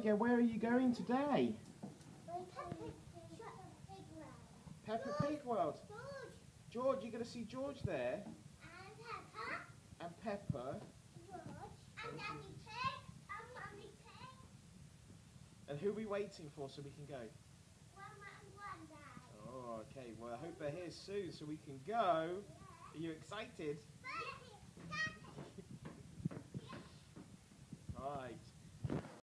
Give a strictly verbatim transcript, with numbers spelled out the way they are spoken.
Abigail, where are you going today? Peppa Pig World. George. George, you're going to see George there. And Peppa. And Peppa. George. And Daddy Pig. And Mummy Pig. And who are we waiting for so we can go? Grandma and Granddad. Oh, okay. Well, I hope they're here soon so we can go. Are you excited? Yeah. Right.